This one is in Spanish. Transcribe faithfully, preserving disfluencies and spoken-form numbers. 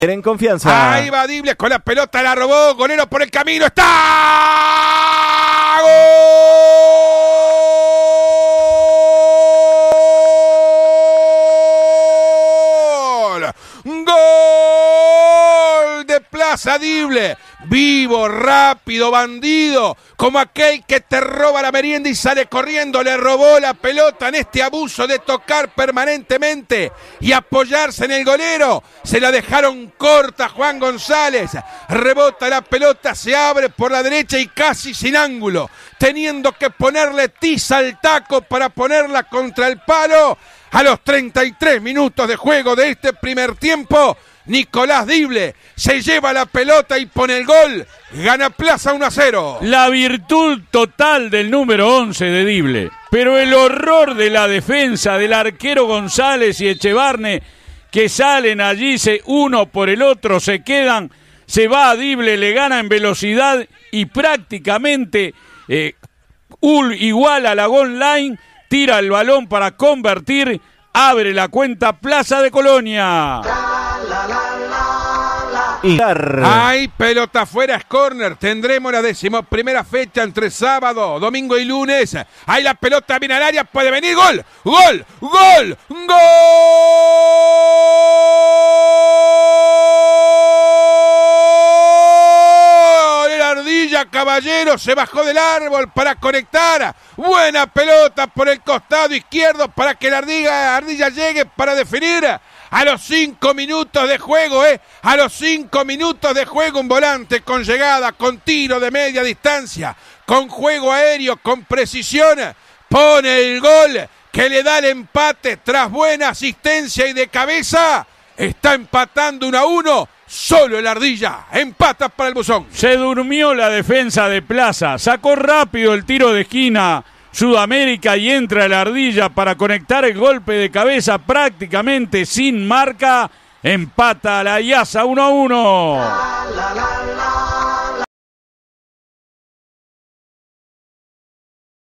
En confianza. Ahí va Dible con la pelota, la robó, golero por el camino, está. ¡Gol! ¡Gol de Plaza Dible! Vivo, rápido, bandido, como aquel que te roba la merienda y sale corriendo, le robó la pelota en este abuso de tocar permanentemente y apoyarse en el golero. Se la dejaron corta Juan González, rebota la pelota, se abre por la derecha y casi sin ángulo, teniendo que ponerle tiza al taco para ponerla contra el palo. A los treinta y tres minutos de juego de este primer tiempo, Nicolás Dible se lleva la pelota y pone el gol. Gana Plaza uno a cero. La virtud total del número once de Dible. Pero el horror de la defensa del arquero González y Echevarne, que salen allí, se, uno por el otro, se quedan. Se va a Dible, le gana en velocidad y prácticamente eh, igual a la goal line. Tira el balón para convertir. Abre la cuenta Plaza de Colonia. Hay pelota afuera, es córner. Tendremos la decimoprimera fecha entre sábado, domingo y lunes. Ahí la pelota viene al área, puede venir. Gol, gol, gol, gol. El Ardilla Caballero se bajó del árbol para conectar. Buena pelota por el costado izquierdo para que la Ardilla, Ardilla llegue para definir. A los cinco minutos de juego, ¿eh? A los cinco minutos de juego, un volante con llegada, con tiro de media distancia, con juego aéreo, con precisión, pone el gol que le da el empate tras buena asistencia y de cabeza. Está empatando uno a uno. Solo el Ardilla. Empata para el Buzón. Se durmió la defensa de Plaza. Sacó rápido el tiro de esquina Sudamérica y entra el Ardilla para conectar el golpe de cabeza prácticamente sin marca. Empata la Iasa uno a uno.